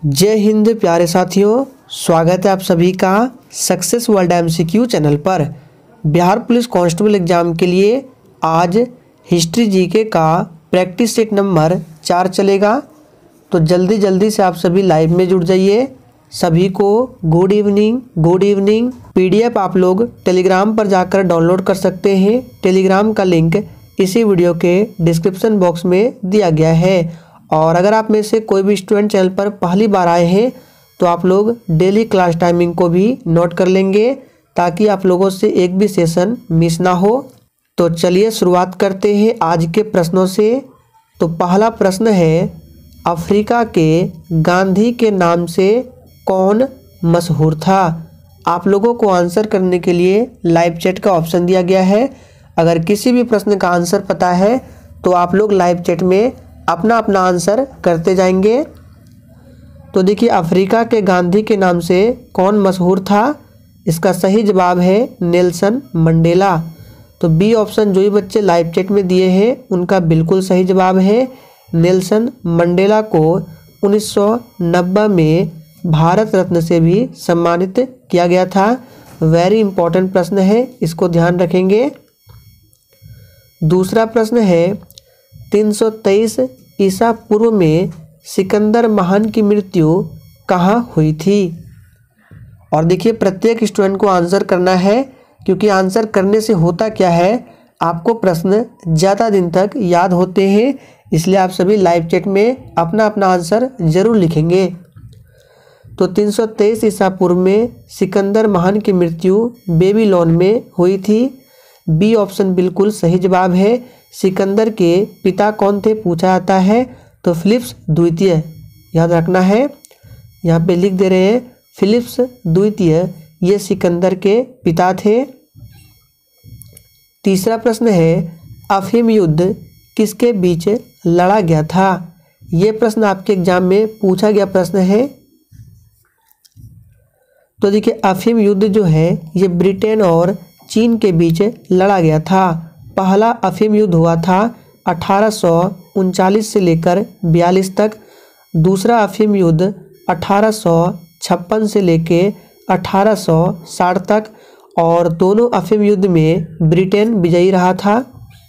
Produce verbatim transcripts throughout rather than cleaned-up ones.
जय हिंद प्यारे साथियों, स्वागत है आप सभी का सक्सेस वर्ल्ड एमसीक्यू चैनल पर। बिहार पुलिस कांस्टेबल एग्जाम के लिए आज हिस्ट्री जीके का प्रैक्टिस सेट नंबर चार चलेगा, तो जल्दी जल्दी से आप सभी लाइव में जुड़ जाइए। सभी को good evening good evening. PDF आप लोग टेलीग्राम पर जाकर डाउनलोड कर सकते हैं। टेलीग्राम का लिंक इसी वीडियो के डिस्क्रिप्शन बॉक्स में दिया गया है। और अगर आप में से कोई भी स्टूडेंट चैनल पर पहली बार आए हैं तो आप लोग डेली क्लास टाइमिंग को भी नोट कर लेंगे ताकि आप लोगों से एक भी सेशन मिस ना हो। तो चलिए शुरुआत करते हैं आज के प्रश्नों से। तो पहला प्रश्न है, अफ्रीका के गांधी के नाम से कौन मशहूर था? आप लोगों को आंसर करने के लिए लाइव चैट का ऑप्शन दिया गया है। अगर किसी भी प्रश्न का आंसर पता है तो आप लोग लाइव चैट में अपना अपना आंसर करते जाएंगे। तो देखिए, अफ्रीका के गांधी के नाम से कौन मशहूर था? इसका सही जवाब है नेल्सन मंडेला। तो बी ऑप्शन जो भी बच्चे लाइव चैट में दिए हैं उनका बिल्कुल सही जवाब है। नेल्सन मंडेला को उन्नीस सौ नब्बे में भारत रत्न से भी सम्मानित किया गया था। वेरी इंपॉर्टेंट प्रश्न है, इसको ध्यान रखेंगे। दूसरा प्रश्न है, तीन सौ तेईस ईसा पूर्व में सिकंदर महान की मृत्यु कहाँ हुई थी? और देखिए, प्रत्येक स्टूडेंट को आंसर करना है, क्योंकि आंसर करने से होता क्या है, आपको प्रश्न ज़्यादा दिन तक याद होते हैं। इसलिए आप सभी लाइव चैट में अपना अपना आंसर जरूर लिखेंगे। तो तीन सौ तेईस ईसा पूर्व में सिकंदर महान की मृत्यु बेबीलोन में हुई थी। बी ऑप्शन बिल्कुल सही जवाब है। सिकंदर के पिता कौन थे पूछा जाता है तो फिलिप्स द्वितीय, याद रखना है। यहाँ पे लिख दे रहे हैं फिलिप्स द्वितीय, ये सिकंदर के पिता थे। तीसरा प्रश्न है, अफीम युद्ध किसके बीच लड़ा गया था? ये प्रश्न आपके एग्जाम में पूछा गया प्रश्न है। तो देखिए, अफीम युद्ध जो है ये ब्रिटेन और चीन के बीच लड़ा गया था। पहला अफीम युद्ध हुआ था अठारह सौ उनचालीस से लेकर बयालीस तक। दूसरा अफीम युद्ध अठारह सौ छप्पन से लेकर अठारह सौ साठ तक, और दोनों अफीम युद्ध में ब्रिटेन विजयी रहा था।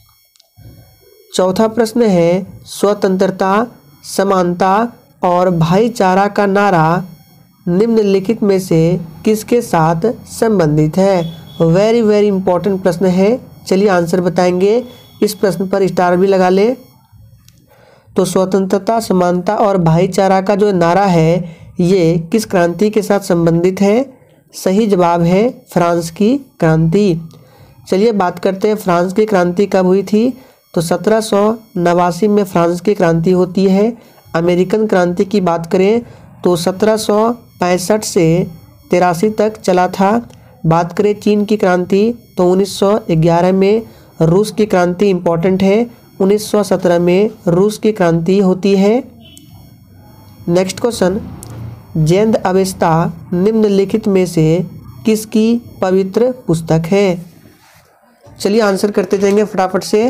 चौथा प्रश्न है, स्वतंत्रता, समानता और भाईचारा का नारा निम्नलिखित में से किसके साथ संबंधित है? वेरी वेरी इंपॉर्टेंट प्रश्न है। चलिए आंसर बताएंगे। इस प्रश्न पर स्टार भी लगा ले। तो स्वतंत्रता, समानता और भाईचारा का जो नारा है ये किस क्रांति के साथ संबंधित है? सही जवाब है फ्रांस की क्रांति। चलिए बात करते हैं फ्रांस की क्रांति कब हुई थी। तो सत्रह सौ नवासी में फ्रांस की क्रांति होती है। अमेरिकन क्रांति की बात करें तो सत्रह सौ पैंसठ से तिरासी तक चला था। बात करें चीन की क्रांति तो उन्नीस सौ ग्यारह में। रूस की क्रांति इम्पॉर्टेंट है, उन्नीस सौ सत्रह में रूस की क्रांति होती है। नेक्स्ट क्वेश्चन, जैन अवेस्ता निम्नलिखित में से किसकी पवित्र पुस्तक है? चलिए आंसर करते जाएंगे फटाफट से।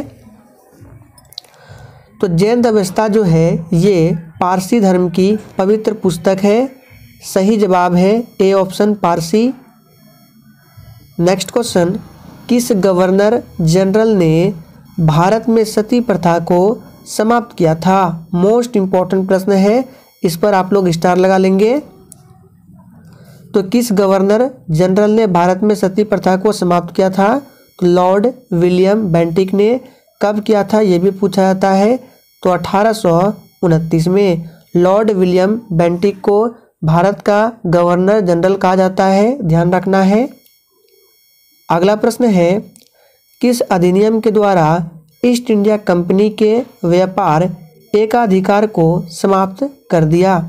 तो जैन अवेस्ता जो है ये पारसी धर्म की पवित्र पुस्तक है। सही जवाब है A option Parsi. Next question, किस गवर्नर जनरल ने भारत में सती प्रथा को समाप्त किया था? मोस्ट इंपॉर्टेंट प्रश्न है, इस पर आप लोग स्टार लगा लेंगे। तो किस गवर्नर जनरल ने भारत में सती प्रथा को समाप्त किया था? तो लॉर्ड विलियम बेंटिक ने। कब किया था ये भी पूछा जाता है। तो अठारह सौ उनतीस में लॉर्ड विलियम बेंटिक को भारत का गवर्नर जनरल कहा जाता है, ध्यान रखना है। अगला प्रश्न है, किस अधिनियम के द्वारा ईस्ट इंडिया कंपनी के व्यापार एकाधिकार को समाप्त कर दिया?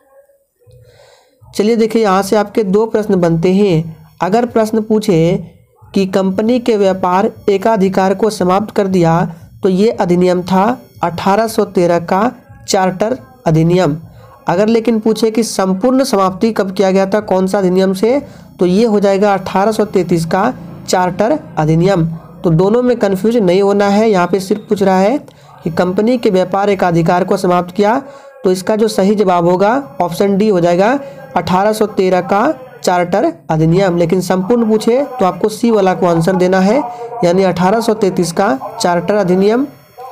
चलिए देखिए, यहाँ से आपके दो प्रश्न बनते हैं। अगर प्रश्न पूछे कि कंपनी के व्यापार एकाधिकार को समाप्त कर दिया तो ये अधिनियम था अठारह सौ तेरह का चार्टर अधिनियम। अगर लेकिन पूछे कि संपूर्ण समाप्ति कब किया गया था, कौन सा अधिनियम से, तो ये हो जाएगा अठारह सौ तैंतीस का चार्टर अधिनियम। तो दोनों में कंफ्यूज नहीं होना है। यहाँ पे सिर्फ पूछ रहा है कि कंपनी के व्यापार एकाधिकार को समाप्त किया तो इसका जो सही जवाब होगा ऑप्शन डी हो जाएगा अठारह सौ तेरह का चार्टर अधिनियम। लेकिन संपूर्ण पूछे तो आपको सी वाला को आंसर देना है, यानी अठारह सौ तैंतीस का चार्टर अधिनियम।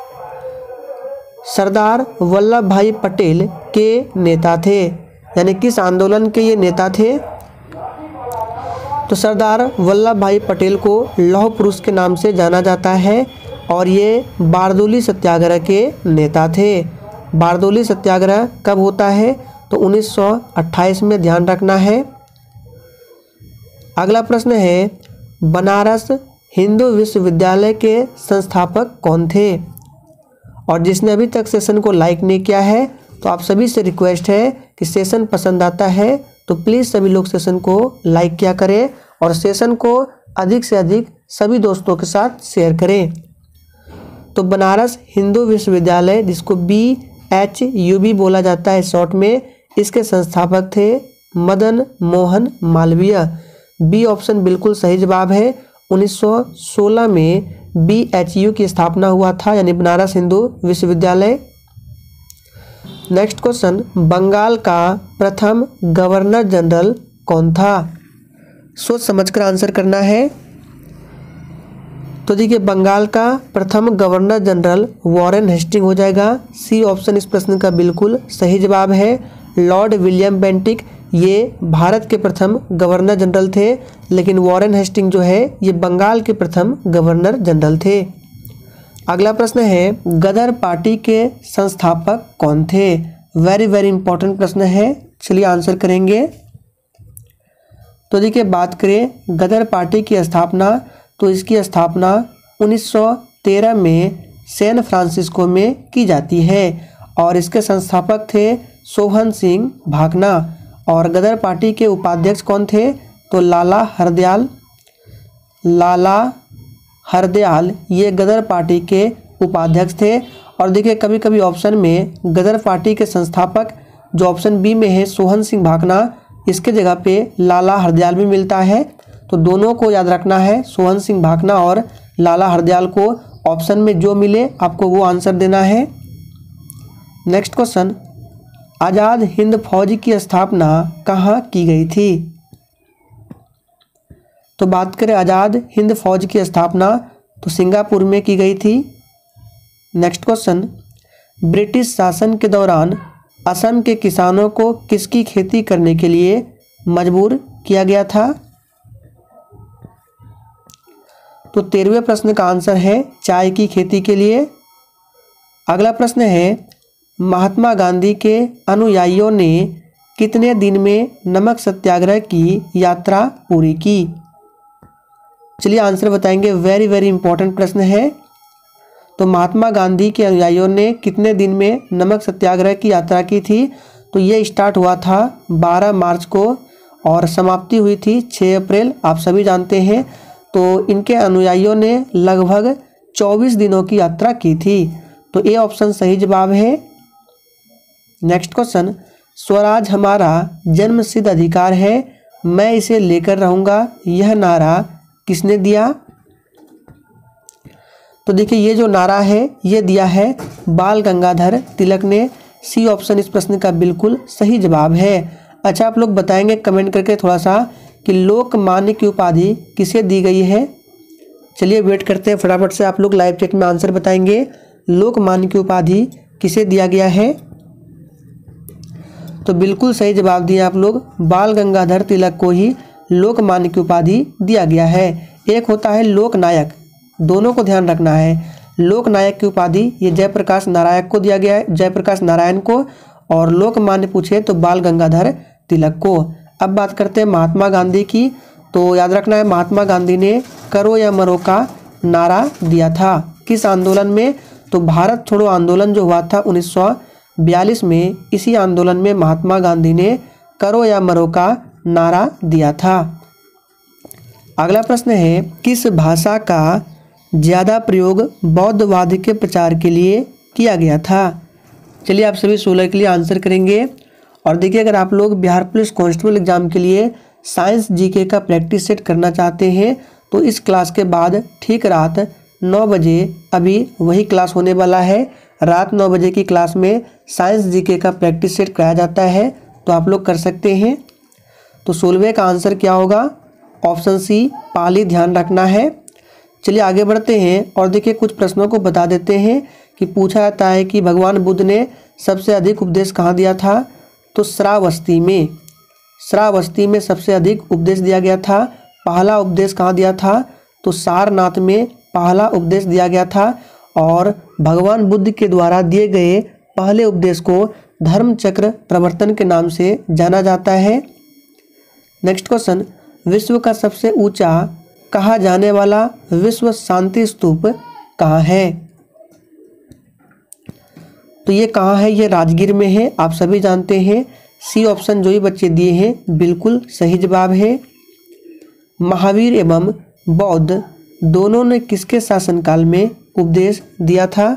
सरदार वल्लभ भाई पटेल के नेता थे, यानी किस आंदोलन के ये नेता थे? तो सरदार वल्लभ भाई पटेल को लौह पुरुष के नाम से जाना जाता है और ये बारदोली सत्याग्रह के नेता थे। बारदोली सत्याग्रह कब होता है? तो उन्नीस सौ अट्ठाईस में, ध्यान रखना है। अगला प्रश्न है, बनारस हिंदू विश्वविद्यालय के संस्थापक कौन थे? और जिसने अभी तक सेशन को लाइक नहीं किया है तो आप सभी से रिक्वेस्ट है कि सेशन पसंद आता है तो प्लीज़ सभी लोग सेशन को लाइक किया करें और सेशन को अधिक से अधिक सभी दोस्तों के साथ शेयर करें। तो बनारस हिंदू विश्वविद्यालय, जिसको बी एच यू बी बोला जाता है शॉर्ट में, इसके संस्थापक थे मदन मोहन मालवीय। बी ऑप्शन बिल्कुल सही जवाब है। उन्नीस सौ सोलह में बी एच यू की स्थापना हुआ था, यानी बनारस हिंदू विश्वविद्यालय। नेक्स्ट क्वेश्चन, बंगाल का प्रथम गवर्नर जनरल कौन था? सोच समझकर आंसर करना है। तो देखिए, बंगाल का प्रथम गवर्नर जनरल वॉरेन हेस्टिंग हो जाएगा। सी ऑप्शन इस प्रश्न का बिल्कुल सही जवाब है। लॉर्ड विलियम बेंटिक ये भारत के प्रथम गवर्नर जनरल थे, लेकिन वॉरेन हेस्टिंग जो है ये बंगाल के प्रथम गवर्नर जनरल थे। अगला प्रश्न है, गदर पार्टी के संस्थापक कौन थे? वेरी वेरी इंपॉर्टेंट प्रश्न है, चलिए आंसर करेंगे। तो देखिए, बात करें गदर पार्टी की स्थापना, तो इसकी स्थापना उन्नीस सौ तेरह में सैन फ्रांसिस्को में की जाती है और इसके संस्थापक थे सोहन सिंह भाकना। और गदर पार्टी के उपाध्यक्ष कौन थे? तो लाला हरदयाल। लाला हरदयाल ये गदर पार्टी के उपाध्यक्ष थे। और देखिए, कभी कभी ऑप्शन में गदर पार्टी के संस्थापक जो ऑप्शन बी में है सोहन सिंह भाकना, इसके जगह पे लाला हरदयाल भी मिलता है, तो दोनों को याद रखना है, सोहन सिंह भाकना और लाला हरदयाल को। ऑप्शन में जो मिले आपको वो आंसर देना है। नेक्स्ट क्वेश्चन, आज़ाद हिंद फौज की स्थापना कहाँ की गई थी? तो बात करें आज़ाद हिंद फौज की स्थापना, तो सिंगापुर में की गई थी। नेक्स्ट क्वेश्चन, ब्रिटिश शासन के दौरान असम के किसानों को किसकी खेती करने के लिए मजबूर किया गया था? तो तेरहवें प्रश्न का आंसर है चाय की खेती के लिए। अगला प्रश्न है, महात्मा गांधी के अनुयायियों ने कितने दिन में नमक सत्याग्रह की यात्रा पूरी की? चलिए आंसर बताएंगे, वेरी वेरी इंपॉर्टेंट प्रश्न है। तो महात्मा गांधी के अनुयायियों ने कितने दिन में नमक सत्याग्रह की यात्रा की थी? तो ये स्टार्ट हुआ था बारह मार्च को और समाप्ति हुई थी छः अप्रैल, आप सभी जानते हैं। तो इनके अनुयायियों ने लगभग चौबीस दिनों की यात्रा की थी, तो ए ऑप्शन सही जवाब है। नेक्स्ट क्वेश्चन, स्वराज हमारा जन्मसिद्ध अधिकार है, मैं इसे लेकर रहूँगा, यह नारा किसने दिया? तो देखिए, ये जो नारा है ये दिया है बाल गंगाधर तिलक ने। सी ऑप्शन इस प्रश्न का बिल्कुल सही जवाब है। अच्छा, आप लोग बताएंगे कमेंट करके थोड़ा सा कि लोकमान्य की उपाधि किसे दी गई है? चलिए वेट करते हैं, फटाफट से आप लोग लाइव चैट में आंसर बताएंगे। लोकमान्य की उपाधि किसे दिया गया है? तो बिल्कुल सही जवाब दिए आप लोग, बाल गंगाधर तिलक को ही लोकमान्य की उपाधि दिया गया है। एक होता है लोकनायक, दोनों को ध्यान रखना है। लोकनायक की उपाधि ये जयप्रकाश नारायण को दिया गया है, जयप्रकाश नारायण को, और लोकमान्य पूछे तो बाल गंगाधर तिलक को। अब बात करते हैं महात्मा गांधी की, तो याद रखना है महात्मा गांधी ने करो या मरो का नारा दिया था। किस आंदोलन में? तो भारत छोड़ो आंदोलन जो हुआ था उन्नीस सौ बयालीस में, इसी आंदोलन में महात्मा गांधी ने करो या मरो का नारा दिया था। अगला प्रश्न है, किस भाषा का ज़्यादा प्रयोग बौद्धवाद के प्रचार के लिए किया गया था? चलिए आप सभी सोलह के लिए आंसर करेंगे। और देखिए, अगर आप लोग बिहार पुलिस कांस्टेबल एग्जाम के लिए साइंस जीके का प्रैक्टिस सेट करना चाहते हैं तो इस क्लास के बाद ठीक रात नौ बजे अभी वही क्लास होने वाला है। रात नौ बजे की क्लास में साइंस जीके का प्रैक्टिस सेट कराया जाता है, तो आप लोग कर सकते हैं। तो सोलहवें का आंसर क्या होगा? ऑप्शन सी पाली ध्यान रखना है। चलिए आगे बढ़ते हैं और देखिए कुछ प्रश्नों को बता देते हैं कि पूछा जाता है कि भगवान बुद्ध ने सबसे अधिक उपदेश कहाँ दिया था? तो श्रावस्ती में। श्रावस्ती में सबसे अधिक उपदेश दिया गया था। पहला उपदेश कहाँ दिया था? तो सारनाथ में पहला उपदेश दिया गया था। और भगवान बुद्ध के द्वारा दिए गए पहले उपदेश को धर्मचक्र प्रवर्तन के नाम से जाना जाता है। नेक्स्ट क्वेश्चन, विश्व का सबसे ऊंचा कहा जाने वाला विश्व शांति स्तूप कहाँ है? तो ये कहाँ है? ये राजगीर में है, आप सभी जानते हैं। सी ऑप्शन जो ही बच्चे दिए हैं बिल्कुल सही जवाब है। महावीर एवं बौद्ध दोनों ने किसके शासनकाल में उपदेश दिया था?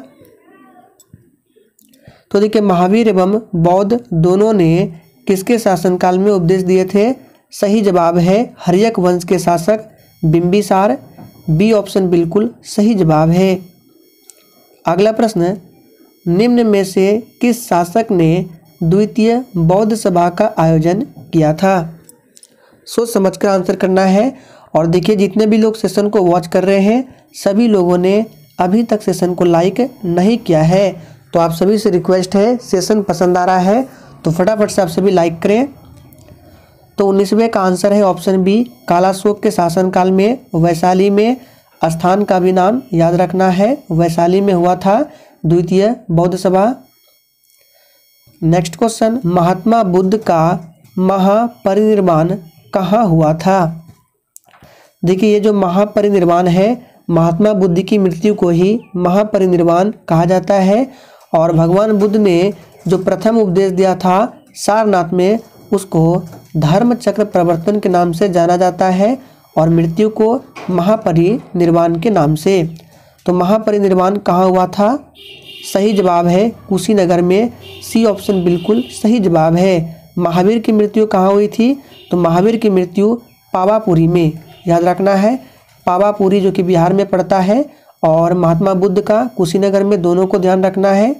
तो देखिए महावीर एवं बौद्ध दोनों ने किसके शासनकाल में उपदेश दिए थे? सही जवाब है हर्यक वंश के शासक बिंबिसार। बी ऑप्शन बिल्कुल सही जवाब है। अगला प्रश्न, निम्न में से किस शासक ने द्वितीय बौद्ध सभा का आयोजन किया था? सोच समझकर आंसर करना है। और देखिए जितने भी लोग सेशन को वॉच कर रहे हैं सभी लोगों ने अभी तक सेशन को लाइक नहीं किया है, तो आप सभी से रिक्वेस्ट है, सेशन पसंद आ रहा है तो फटाफट से आप सभी लाइक करें। तो उन्नीसवें का आंसर है ऑप्शन बी, कालाशोक के शासनकाल में वैशाली में। स्थान का भी नाम याद रखना है, वैशाली में हुआ था द्वितीय बौद्ध सभा। नेक्स्ट क्वेश्चन, महात्मा बुद्ध का महापरिनिर्वाण कहाँ हुआ था? देखिए ये जो महापरिनिर्वाण है, महात्मा बुद्ध की मृत्यु को ही महापरिनिर्वाण कहा जाता है। और भगवान बुद्ध ने जो प्रथम उपदेश दिया था सारनाथ में, उसको धर्मचक्र प्रवर्तन के नाम से जाना जाता है और मृत्यु को महापरिनिर्वाण के नाम से। तो महापरिनिर्वाण कहाँ हुआ था? सही जवाब है कुशीनगर में। सी ऑप्शन बिल्कुल सही जवाब है। महावीर की मृत्यु कहाँ हुई थी? तो महावीर की मृत्यु पावापुरी में, याद रखना है। पावापुरी जो कि बिहार में पड़ता है, और महात्मा बुद्ध का कुशीनगर में, दोनों को ध्यान रखना है।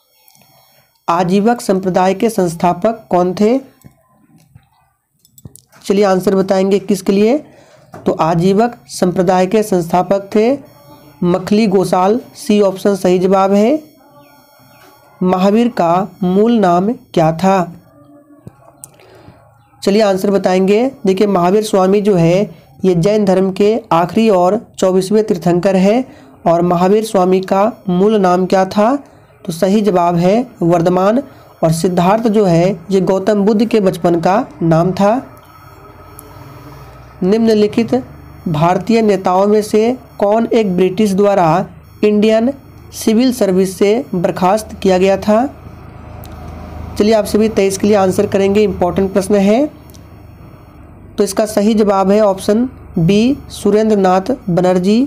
आजीवक संप्रदाय के संस्थापक कौन थे? चलिए आंसर बताएंगे किसके लिए। तो आजीवक संप्रदाय के संस्थापक थे मखली गोसाल। सी ऑप्शन सही जवाब है। महावीर का मूल नाम क्या था? चलिए आंसर बताएंगे। देखिए महावीर स्वामी जो है ये जैन धर्म के आखिरी और चौबीसवें तीर्थंकर है। और महावीर स्वामी का मूल नाम क्या था? तो सही जवाब है वर्धमान। और सिद्धार्थ जो है ये गौतम बुद्ध के बचपन का नाम था। निम्नलिखित भारतीय नेताओं में से कौन एक ब्रिटिश द्वारा इंडियन सिविल सर्विस से बर्खास्त किया गया था? चलिए आप सभी तेईस के लिए आंसर करेंगे, इंपॉर्टेंट प्रश्न है। तो इसका सही जवाब है ऑप्शन बी, सुरेंद्र नाथ बनर्जी।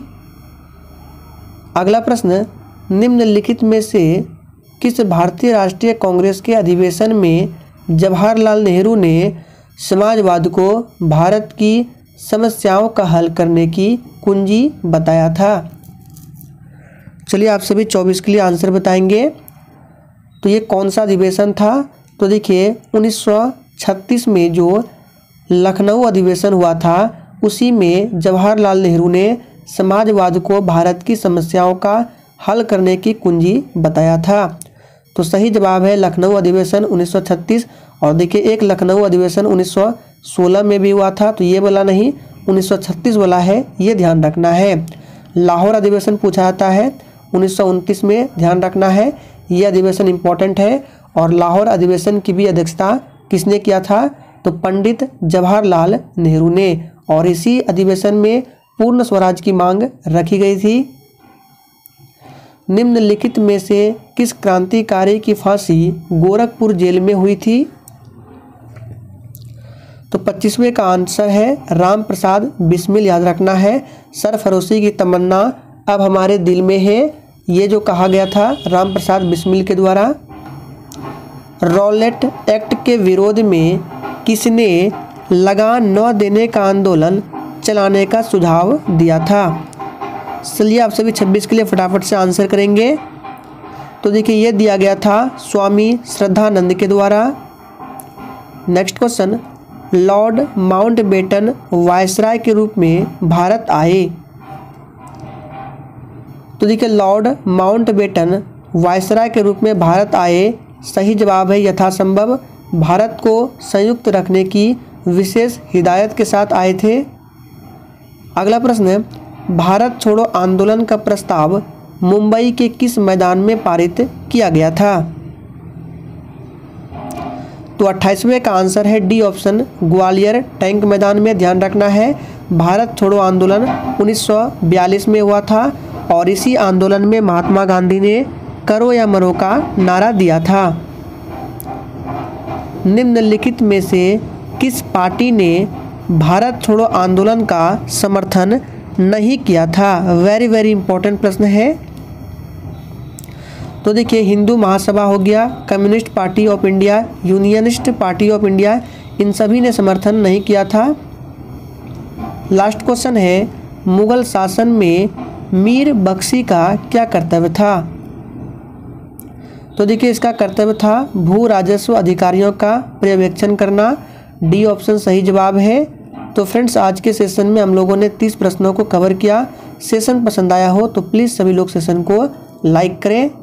अगला प्रश्न, निम्नलिखित में से किस भारतीय राष्ट्रीय कांग्रेस के अधिवेशन में जवाहरलाल नेहरू ने समाजवाद को भारत की समस्याओं का हल करने की कुंजी बताया था? चलिए आप सभी चौबीस के लिए आंसर बताएंगे। तो ये कौन सा अधिवेशन था? तो देखिए उन्नीस सौ छत्तीस में जो लखनऊ अधिवेशन हुआ था उसी में जवाहरलाल नेहरू ने समाजवाद को भारत की समस्याओं का हल करने की कुंजी बताया था। तो सही जवाब है लखनऊ अधिवेशन उन्नीस सौ छत्तीस। और देखिए एक लखनऊ अधिवेशन उन्नीस सौ सोलह में भी हुआ था, तो ये वाला नहीं, उन्नीस सौ छत्तीस वाला है, ये ध्यान रखना है। लाहौर अधिवेशन पूछा जाता है उन्नीस सौ उनतीस में, ध्यान रखना है, ये अधिवेशन इम्पोर्टेंट है। और लाहौर अधिवेशन की भी अध्यक्षता किसने किया था? तो पंडित जवाहरलाल नेहरू ने। और इसी अधिवेशन में पूर्ण स्वराज की मांग रखी गई थी। निम्नलिखित में से किस क्रांतिकारी की फांसी गोरखपुर जेल में हुई थी? तो पच्चीसवें का आंसर है राम प्रसाद बिस्मिल, याद रखना है। सरफरोशी की तमन्ना अब हमारे दिल में है, ये जो कहा गया था राम प्रसाद बिस्मिल के द्वारा। रॉलेट एक्ट के विरोध में किसने लगान न देने का आंदोलन चलाने का सुझाव दिया था? चलिए आप सभी छब्बीस के लिए फटाफट से आंसर करेंगे। तो देखिए ये दिया गया था स्वामी श्रद्धानंद के द्वारा। Next question, Lord Mountbatten viceroy के रूप में भारत आए। तो देखिए लॉर्ड माउंटबेटन वायसराय के रूप में भारत आए, सही जवाब है यथासंभव भारत को संयुक्त रखने की विशेष हिदायत के साथ आए थे। अगला प्रश्न है, भारत छोड़ो आंदोलन का प्रस्ताव मुंबई के किस मैदान में पारित किया गया था। तो अट्ठाईसवें का आंसर है डी ऑप्शन, ग्वालियर टैंक मैदान में। ध्यान रखना है भारत छोड़ो आंदोलन उन्नीस सौ बयालीस में हुआ था और इसी आंदोलन में महात्मा गांधी ने करो या मरो का नारा दिया था। निम्नलिखित में से किस पार्टी ने भारत छोड़ो आंदोलन का समर्थन नहीं किया था। वेरी वेरी इंपॉर्टेंट प्रश्न है। तो देखिए हिंदू महासभा हो गया, Communist Party of India, Unionist Party of India, इन सभी ने समर्थन नहीं किया था। लास्ट क्वेश्चन है, मुगल शासन में मीर बख्शी का क्या कर्तव्य था। तो देखिए इसका कर्तव्य था भू राजस्व अधिकारियों का पर्यवेक्षण करना। डी ऑप्शन सही जवाब है। तो फ्रेंड्स आज के सेशन में हम लोगों ने तीस प्रश्नों को कवर किया। सेशन पसंद आया हो तो प्लीज़ सभी लोग सेशन को लाइक करें।